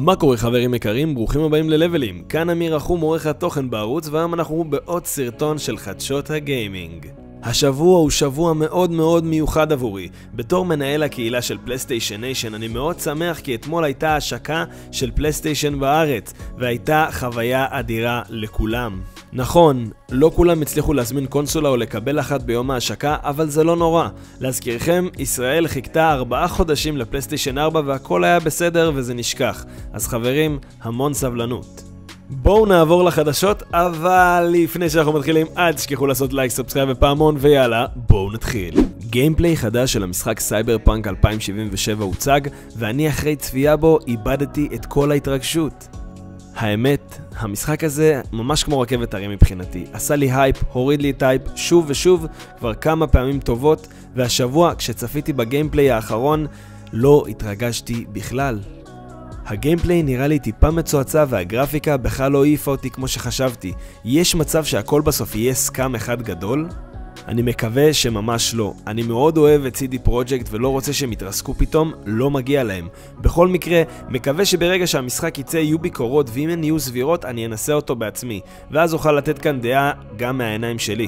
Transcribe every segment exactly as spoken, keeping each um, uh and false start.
מה קורה חברים יקרים? ברוכים הבאים ללבלים. כאן אמיר רחום, עורך התוכן בערוץ, והיום אנחנו בעוד סרטון של חדשות הגיימינג. השבוע הוא שבוע מאוד מאוד מיוחד עבורי. בתור מנהל הקהילה של פלייסטיישן ניישן אני מאוד שמח כי אתמול הייתה השקה של פלייסטיישן בארץ, והייתה חוויה אדירה לכולם. נכון, לא כולם הצליחו להזמין קונסולה או לקבל אחת ביום ההשקה, אבל זה לא נורא. להזכירכם, ישראל חיכתה ארבעה חודשים לפלייסטיישן ארבע והכל היה בסדר וזה נשכח. אז חברים, המון סבלנות. בואו נעבור לחדשות, אבל לפני שאנחנו מתחילים, אל תשכחו לעשות לייק, סאבסקרייב ופעמון, ויאללה, בואו נתחיל. גיימפליי חדש של המשחק סייבר פאנק אלפיים שבעים ושבע הוצג, ואני אחרי צפייה בו איבדתי את כל ההתרגשות. האמת, המשחק הזה ממש כמו רכבת הרים מבחינתי. עשה לי הייפ, הוריד לי את הייפ שוב ושוב, כבר כמה פעמים טובות, והשבוע כשצפיתי בגיימפליי האחרון, לא התרגשתי בכלל. הגיימפליי נראה לי טיפה מצועצע והגרפיקה בכלל לא העיפה אותי כמו שחשבתי. יש מצב שהכל בסוף יהיה סקאם אחד גדול? אני מקווה שממש לא. אני מאוד אוהב את סי די פרוג'קט ולא רוצה שהם יתרסקו פתאום, לא מגיע להם. בכל מקרה, מקווה שברגע שהמשחק יצא יהיו ביקורות, ואם הן יהיו סבירות אני אנסה אותו בעצמי, ואז אוכל לתת כאן דעה גם מהעיניים שלי.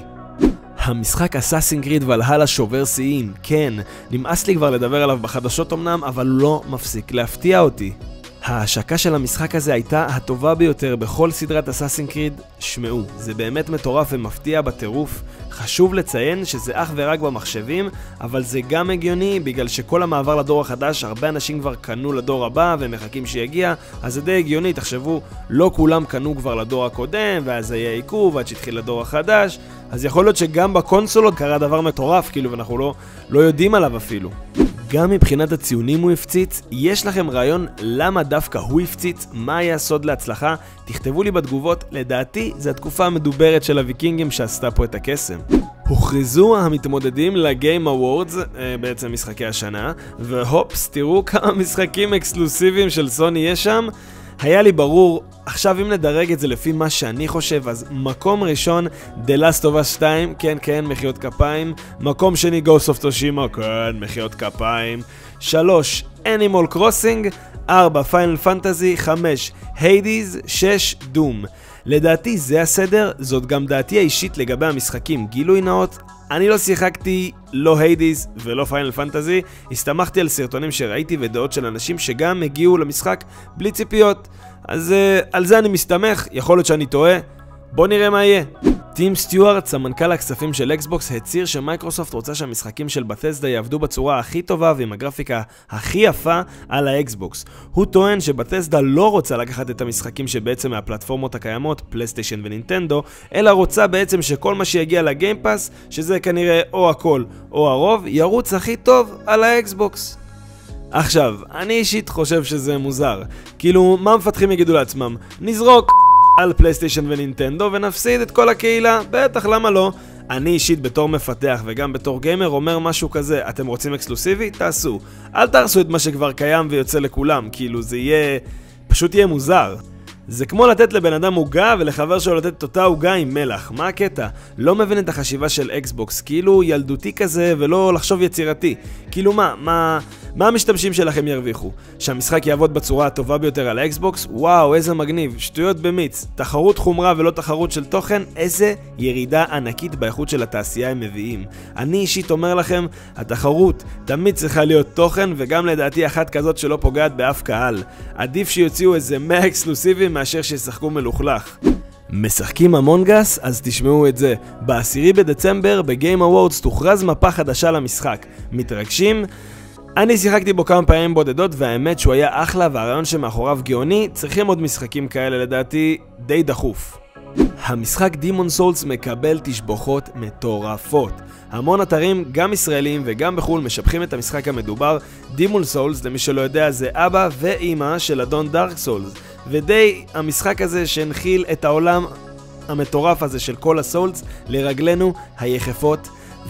המשחק אסאסינס קריד ולהלה שובר שיאים, כן, נמאס לי כבר לדבר עליו בחדשות אמנם, אבל לא מפסיק להפתיע אותי. ההשקה של המשחק הזה הייתה הטובה ביותר בכל סדרת אסאסינס קריד. שמעו, זה באמת מטורף ומפתיע בטירוף. חשוב לציין שזה אך ורק במחשבים, אבל זה גם הגיוני בגלל שכל המעבר לדור החדש, הרבה אנשים כבר קנו לדור הבא ומחכים שיגיע, אז זה די הגיוני, תחשבו, לא כולם קנו כבר לדור הקודם, ואז היה עיכוב עד שהתחיל לדור החדש, אז יכול להיות שגם בקונסולות קרה דבר מטורף, כאילו, ואנחנו לא, לא יודעים עליו אפילו. גם מבחינת הציונים הוא הפציץ. יש לכם רעיון למה דווקא הוא הפציץ? מה היה הסוד להצלחה? תכתבו לי בתגובות. לדעתי זה התקופה המדוברת של הוויקינגים שעשתה פה את הקסם. הוכרזו המתמודדים לגיים אוורדס, בעצם משחקי השנה, והופס, תראו כמה משחקים אקסקלוסיביים של סוני יש שם. היה לי ברור. עכשיו אם נדרג את זה לפי מה שאני חושב, אז מקום ראשון The Last of Us שתיים, כן כן מחיאות כפיים. מקום שני Ghost of Tsushima, כן מחיאות כפיים. שלוש Animal Crossing, ארבע Final Fantasy, חמש Hades, שש Doom. לדעתי זה הסדר, זאת גם דעתי האישית לגבי המשחקים. גילוי נאות, אני לא שיחקתי לא Hades ולא Final Fantasy, הסתמכתי על סרטונים שראיתי ודעות של אנשים שגם הגיעו למשחק בלי ציפיות, אז uh, על זה אני מסתמך, יכול להיות שאני טועה, בוא נראה מה יהיה. טים סטיוארט, סמנכ"ל הכספים של אקסבוקס, הצהיר שמייקרוסופט רוצה שהמשחקים של בתסדה יעבדו בצורה הכי טובה ועם הגרפיקה הכי יפה על האקסבוקס. הוא טוען שבתסדה לא רוצה לקחת את המשחקים שבעצם מהפלטפורמות הקיימות, פלייסטיישן ונינטנדו, אלא רוצה בעצם שכל מה שיגיע לגיימפאס, שזה כנראה או הכל או הרוב, ירוץ הכי טוב על האקסבוקס. עכשיו, אני אישית חושב שזה מוזר. כאילו, מה מפתחים יגידו לעצמם? נזרוק על פלייסטיישן ונינטנדו ונפסיד את כל הקהילה, בטח למה לא. אני אישית בתור מפתח וגם בתור גיימר אומר משהו כזה, אתם רוצים אקסקלוסיבי? תעשו. אל תעשו את מה שכבר קיים ויוצא לכולם, כאילו זה יהיה, פשוט יהיה מוזר. זה כמו לתת לבן אדם עוגה ולחבר שלו לתת אותה עוגה עם מלח. מה הקטע? לא מבין את החשיבה של אקסבוקס, כאילו ילדותי כזה ולא לחשוב יצירתי. כאילו מה, מה, מה המשתמשים שלכם ירוויחו? שהמשחק יעבוד בצורה הטובה ביותר על האקסבוקס? וואו, איזה מגניב, שטויות במיץ. תחרות חומרה ולא תחרות של תוכן, איזה ירידה ענקית באיכות של התעשייה הם מביאים. אני אישית אומר לכם, התחרות תמיד צריכה להיות תוכן, וגם לדעתי אחת כזאת שלא פוגעת באף קהל. עדיף שיוציאו איזה מאה אקסקלוסיבים מאשר שישחקו מלוכלך. משחקים אמונגס? אז תשמעו את זה. בעשירי בדצמבר בגיים אוורדס תוכרז מפה חדשה למשחק. מתרגשים? אני שיחקתי בו כמה פעמים בודדות והאמת שהוא היה אחלה והרעיון שמאחוריו גאוני. צריכים עוד משחקים כאלה לדעתי די דחוף. המשחק דימון סולס מקבל תשבחות מטורפות. המון אתרים, גם ישראלים וגם בחול, משבחים את המשחק המדובר. דימון סולס, למי שלא יודע, זה אבא ואימא של אדון דארק סולס, ודי המשחק הזה שהנחיל את העולם המטורף הזה של כל הסולס לרגלינו היחפות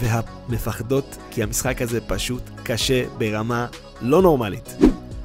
והמפחדות, כי המשחק הזה פשוט קשה ברמה לא נורמלית.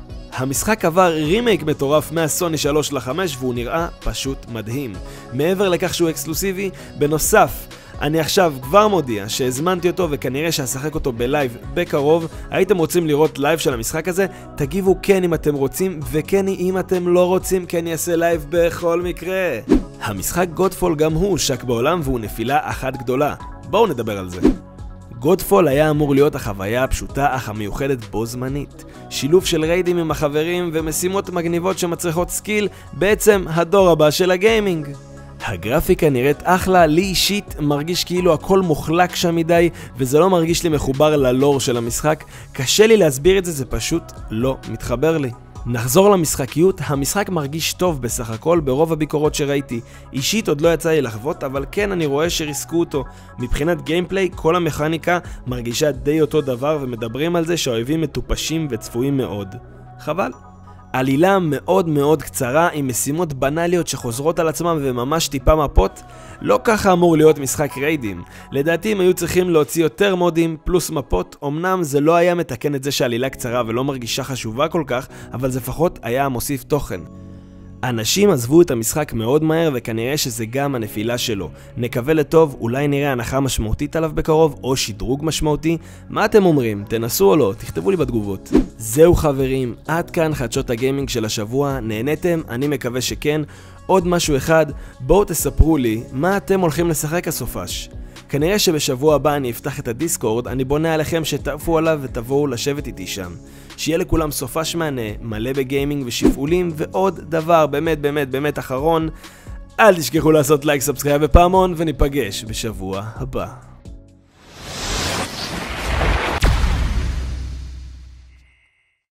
המשחק עבר רימייק מטורף מהסוני שלוש לחמש והוא נראה פשוט מדהים. מעבר לכך שהוא אקסקלוסיבי, בנוסף אני עכשיו כבר מודיע שהזמנתי אותו וכנראה שאשחק אותו בלייב בקרוב. הייתם רוצים לראות לייב של המשחק הזה? תגיבו כן אם אתם רוצים, וכן אם אתם לא רוצים, כן יעשה לייב בכל מקרה. המשחק גודפול גם הוא הושק בעולם והוא נפילה אחת גדולה. בואו נדבר על זה. גודפול היה אמור להיות החוויה הפשוטה אך המיוחדת בו זמנית. שילוב של ריידים עם החברים ומשימות מגניבות שמצריכות סקיל, בעצם הדור הבא של הגיימינג. הגרפיקה נראית אחלה, לי אישית מרגיש כאילו הכל מוחלק שם מדי וזה לא מרגיש לי מחובר ללור של המשחק. קשה לי להסביר את זה, זה פשוט לא מתחבר לי. נחזור למשחקיות, המשחק מרגיש טוב בסך הכל ברוב הביקורות שראיתי. אישית עוד לא יצא לי לחוות, אבל כן אני רואה שריסקו אותו. מבחינת גיימפליי, כל המכניקה מרגישה די אותו דבר ומדברים על זה שהאויבים מטופשים וצפויים מאוד. חבל. עלילה מאוד מאוד קצרה עם משימות בנאליות שחוזרות על עצמם וממש טיפה מפות. לא ככה אמור להיות משחק ריידים. לדעתי הם היו צריכים להוציא יותר מודים פלוס מפות. אמנם זה לא היה מתקן את זה שעלילה קצרה ולא מרגישה חשובה כל כך, אבל זה לפחות היה מוסיף תוכן. אנשים עזבו את המשחק מאוד מהר וכנראה שזה גם הנפילה שלו. נקווה לטוב, אולי נראה הנחה משמעותית עליו בקרוב או שדרוג משמעותי. מה אתם אומרים? תנסו או לא? תכתבו לי בתגובות. זהו חברים, עד כאן חדשות הגיימינג של השבוע. נהניתם? אני מקווה שכן. עוד משהו אחד, בואו תספרו לי מה אתם הולכים לשחק הסופש. כנראה שבשבוע הבא אני אפתח את הדיסקורד, אני בונה עליכם שתעפו עליו ותבואו לשבת איתי שם. שיהיה לכולם סופש מענה, מלא בגיימינג ושפעולים, ועוד דבר באמת באמת באמת אחרון, אל תשכחו לעשות לייק, סאבסקרייב ופעמון, וניפגש בשבוע הבא.